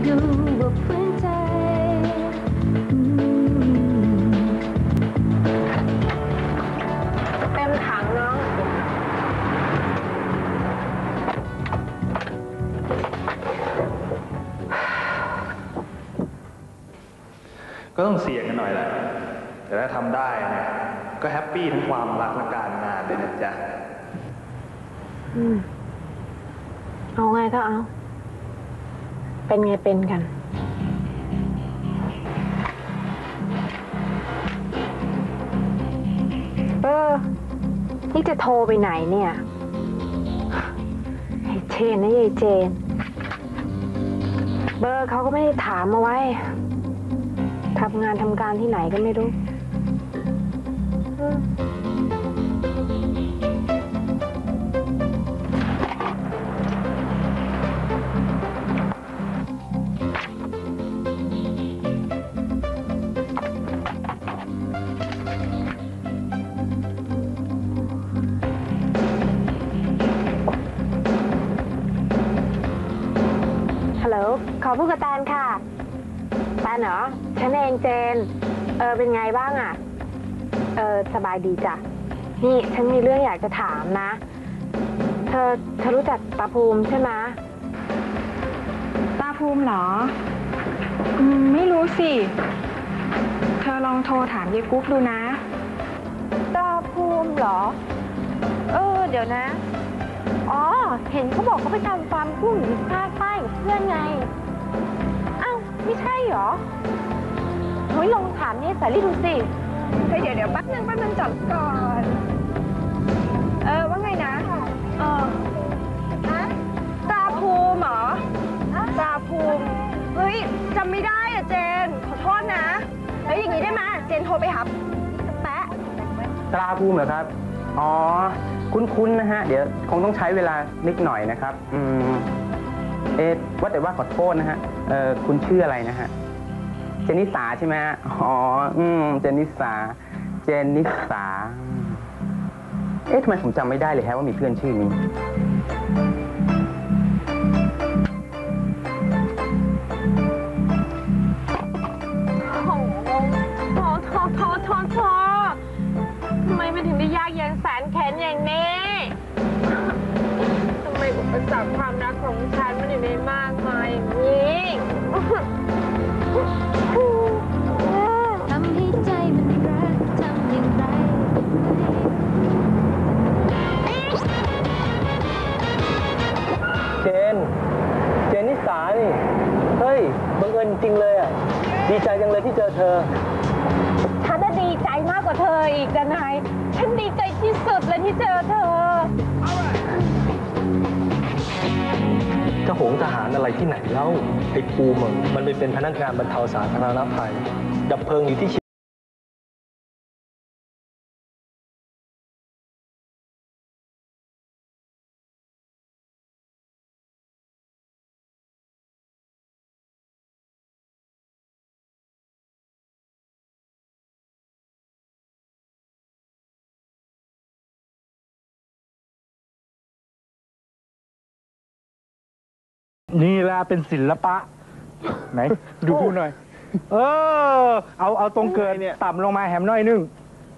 ดูว่าฝืนใจเต็มถังเนาะก็ต้องเสี่ยงกันหน่อยแหละแต่ถ้าทำได้เนี่ยก็แฮปปี้ทั้งความรักและการงานเลยนะจ๊ะเอาไงก็เอาเป็นไงเป็นกันนี่จะโทรไปไหนเนี่ยไอ้เจนนะยายเจนเบอร์เขาก็ไม่ได้ถามเอาไว้ทำงานทำการที่ไหนก็ไม่รู้ฮัลโหลขอพูดกับแตนค่ะแตนเหรอฉันเองเจนเป็นไงบ้างอ่ะสบายดีจ้ะนี่ฉันมีเรื่องอยากจะถามนะเธอรู้จักตาภูมิใช่ไหมตาภูมิเหรอไม่รู้สิเธอลองโทรถามยายกุ๊กดูนะตาภูมิเหรอเดี๋ยวนะอ๋อเห็นเขาบอกเขาไปทำฟาร์มกุ้งอยู่ภาคใต้กับเพื่อนไงอ้าวไม่ใช่เหรอเฮ้ยลองถามนี่สาลี่ดูสิเดี๋ยวแป๊บนึงจอดก่อนว่าไงนะตาภูมิเหรอตาภูมิเฮ้ยจำไม่ได้อะเจนขอโทษนะเฮ้ยอย่างนี้ได้ไหมเจนโทรไปหาแปะตาภูมิเหรอครับอ๋อคุ้นนะฮะเดี๋ยวคงต้องใช้เวลานิดหน่อยนะครับว่าแต่ว่าขอโทษนะฮะคุณชื่ออะไรนะฮะเจนิสาใช่ไหมฮะอ๋อเจนิสาทำไมผมจำไม่ได้เลยฮะว่ามีเพื่อนชื่อนี้โถทำไมมันถึงได้ยากเย็นแสนแค้นอย่างนี้ทำไมอุปสรรคความรักของฉันมันถึงได้มากมายอย่างนี้ทำให้ใจมันรักทำอย่างไรเจนิสานี่เฮ้ยบังเอิญจริงเลยอ่ะดีใจจังเลยที่เจอเธอฉันจะดีใจมากกว่าเธออีกนะนายฉันดีใจที่สุดเลยที่เจอเธอจะหงทหารอะไรที่ไหนเล่าไอ้ภูมิมันไปเป็นพนักงานบรรเทาสาธารณภัยดับเพลิงอยู่ที่นี่แหละเป็นศิลปะไหนดูหน่อยเอาตรงเกินเนี่ยต่ำลงมาแหมน้อยนึง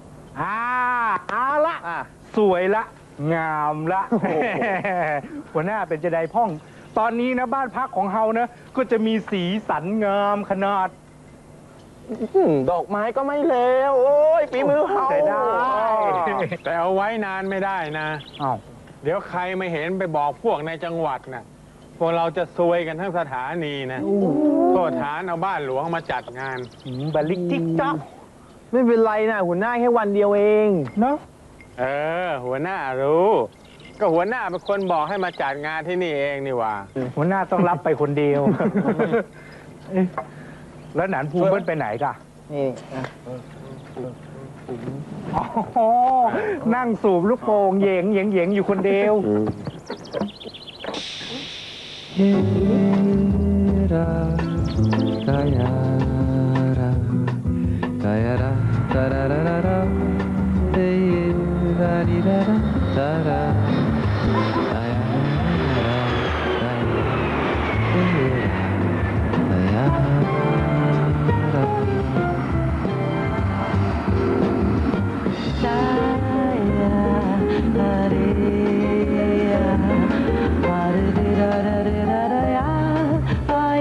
ละสวยละงามละหัวหน้าเป็นจะได้พ่องตอนนี้นะบ้านพักของเฮานะก็จะมีสีสันงามขนาดดอกไม้ก็ไม่เลวโอ้ยฝีมือเฮาได้แต่เอาไว้นานไม่ได้นะเดี๋ยวใครไม่เห็นไปบอกพวกในจังหวัดนะพวกเราจะซวยกันทั้งสถานีนะโทษฐานเอาบ้านหลวงมาจัดงานบลิกจิ๊กจ๊อกไม่เป็นไรนะหัวหน้าแค่วันเดียวเองเนาะหัวหน้ารู้ก็หัวหน้าเป็นคนบอกให้มาจัดงานที่นี่เองนี่ว่าหัวหน้าต้องรับไปคนเดียวแล้วหนานภูมิไปไหนกะนี่นั่งสูบลูกโป่งเหย่งอยู่คนเดียว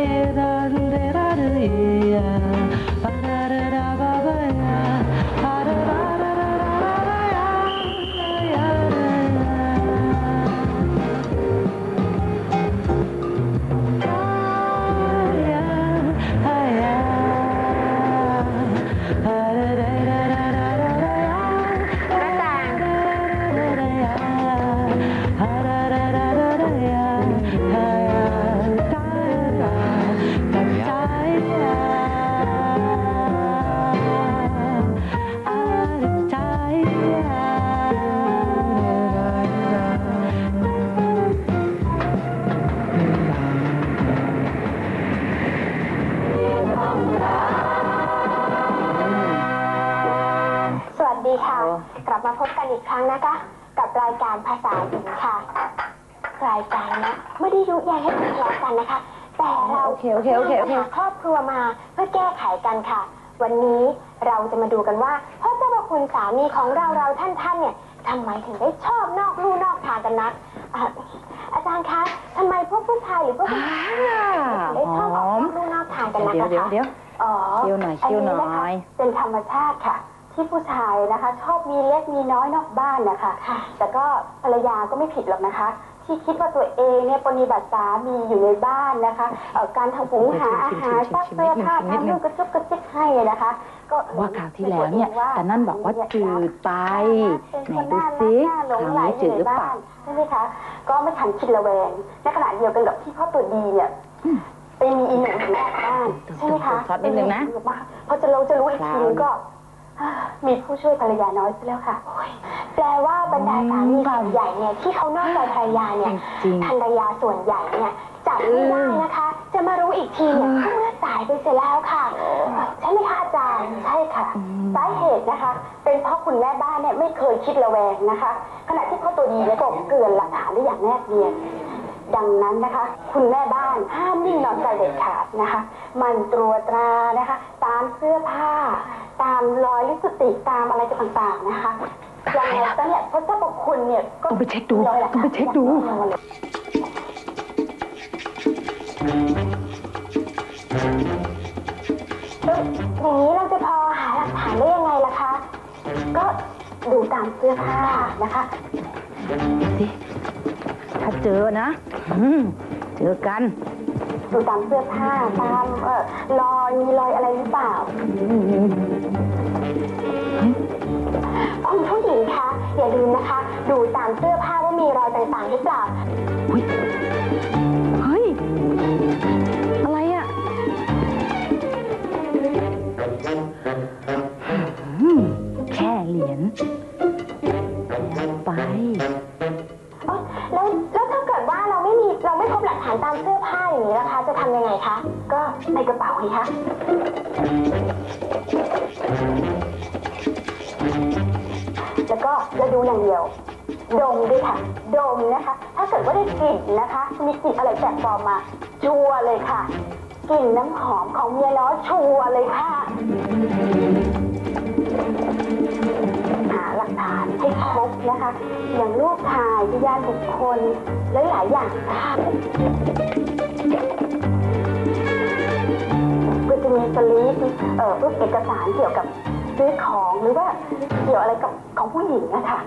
สวัสดีค่ะ กลับมาพบกันอีกครั้งนะคะ กับรายการภาษาหญิงค่ะ รายการนะไม่ได้ยุแยงให้ทะเลาะกันนะคะ แต่เราหาครอบครัวมาเพื่อแก้ไขกันค่ะ วันนี้เราจะมาดูกันว่าพ่อเจ้าพระคุณสามีของเราท่านเนี่ยทำไมถึงได้ชอบนอกลู่นอกทางกันนักอาจารย์คะทำไมพวกผู้ชายหรือพวกผู้หญิงได้ชอบออกนอกลู่นอกทางกันนักนะคะเดี๋ยวอ๋อเคี่ยวหน่อยเป็นธรรมชาติค่ะ ที่ผู้ชายนะคะชอบมีเล็กมีน้อยนอกบ้านนะคะแต่ก็ภรรยาก็ไม่ผิดหรอกนะคะ ที่คิดว่าตัวเองเนี่ยปฏิบัติสามีอยู่ในบ้านนะคะการทำหุงหาอาหารซักเสื้อผ้าทำเรื่องกระจุกกระจิกให้นะคะก็ว่าคราวที่แล้วเนี่ยแต่นั่นบอกว่าจืดไปไหนดูซิคราวนี้จืดหรือเปล่าใช่ไหมคะก็ไม่ทันคิดระแวงในขณะเดียวกันกับที่พ่อตัวดีเนี่ยไปมีอีหนุ่มอยู่นอกบ้านใช่ไหมคะช็อตนิดนึงนะพอเราจะรู้อีกทีนึงก็มีผู้ช่วยภรรยาน้อยซะแล้วค่ะแปลว่าบรรดาสามีส่วนใหญ่เนี่ยที่เขานอกใจภรรยาเนี่ยภรรยาส่วนใหญ่เนี่ยจับไม่ได้นะคะ จะมารู้อีกทีเนี่ยก็เมื่อสายไปเสียแล้วค่ะใช่ไหมคะอาจารย์ใช่ค่ะสาเหตุนะคะเป็นเพราะคุณแม่บ้านเนี่ยไม่เคยคิดระแวงนะคะขณะที่พ่อตัวดีเนี่ยกบเกลื่อนหลักฐานได้อย่างแนบเนียนดังนั้นนะคะคุณแม่บ้านห้ามนิ่งนอนใจเด็ดขาดนะคะมันตรวจตรานะคะตามเสื้อผ้าตามรอยลิปสติกตามอะไรต่างๆนะคะอย่างไรก็เนี่ยพระเจ้าพระคุณเนี่ยก็ต้องไปเช็คดูอย่างนี้เราจะพอหาหลักฐานได้ยังไงล่ะคะก็ดูตามเสื้อผ้านะคะสิถ้าเจอนะเจอกันดูตามเสื้อผ้าตามมีรอยอะไรหรือเปล่าคุณผู้หญิงคะอย่าลืมนะคะดูตามเสื้อผ้าว่ามีรอยต่างๆหรือเปล่าเฮ้ยอะไรอ่ะแค่เหรียญไปแล้วถ้าเกิดว่าเราไม่พบหลักฐานตามเสื้อผ้าอย่างนี้นะคะจะทำยังไงคะก็ในกระเป๋าไงคะแล้วก็เราดูอย่างเดียวดมด้วยค่ะดมนะคะถ้าเกิดว่าได้กลิ่นนะคะมีกลิ่นอะไรแปลกปลอมมาชัวร์เลยค่ะกลิ่นน้ำหอมของเมียน้อยชัวร์เลยค่ะหาหลักฐานให้ครบนะคะอย่างรูปถ่ายพยานบุคคลและหลายอย่างค่ะก็จะมีสลิปพวกเอกสารเกี่ยวกับซื้อของหรือว่าเกี่ยวอะไรกับของผู้หญิงนะคะ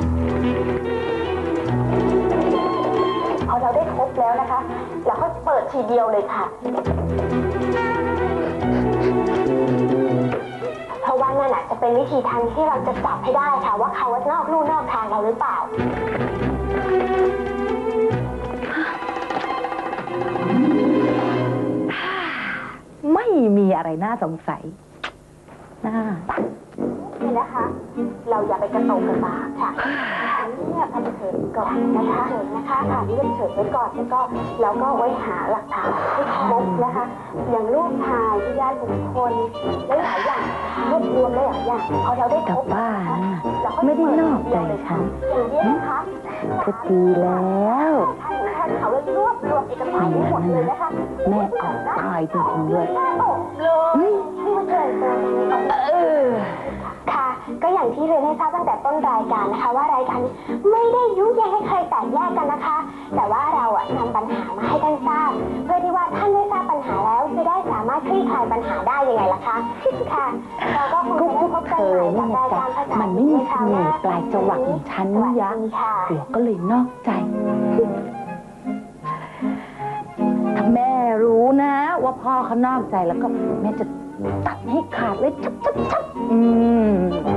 พอเราได้ครบแล้วนะคะเราก็เปิดทีเดียวเลยค่ะเพราะว่านั่นแหละจะเป็นวิธีทางที่เราจะจับให้ได้ค่ะว่าเขานอกลู่นอกทางเราหรือเปล่าไม่มีอะไรน่าสงสัยนี่นะคะ เราอย่าไปกระโตกกระตากค่ะเนี่ยพันเฉินก่อนนะคะนี่เฉินไว้ก่อนแล้วก็ไว้หาหลักฐานให้ครบนะคะอย่างรูปถ่ายพยานบุคคลและหลายอย่างรวบรวมหลายอย่างพอเราได้ครบบ้านไม่ได้นอกใจฉันอย่างนี้นะคะก็ดีแล้วเขาเลยรวบรวมเอกสารทั้งหมดเลยนะคะแม่ออกตายจริงๆเลยค่ะก็อย่างที่เรียนให้ทราบตั้งแต่ต้นรายการนะคะว่ารายการนี้ไม่ได้ยุแยงให้ใครแตกแยกกันนะคะแต่ว่าเรานำปัญหามาให้ท่านทราบเพื่อที่ว่าท่านได้ทราบปัญหาปัญหาได้ยังไงล่ะคะ ค่ะ เราก็คงจะได้พบกันใหม่กับรายการภาษามันไม่มีเสน่ห์ปลายจวักของฉันยะหัวก็เลยนอกใจ ถ้าแม่รู้นะ ว่าพ่อเขานอกใจแล้วก็แม่จะตัดให้ขาดเลยชับ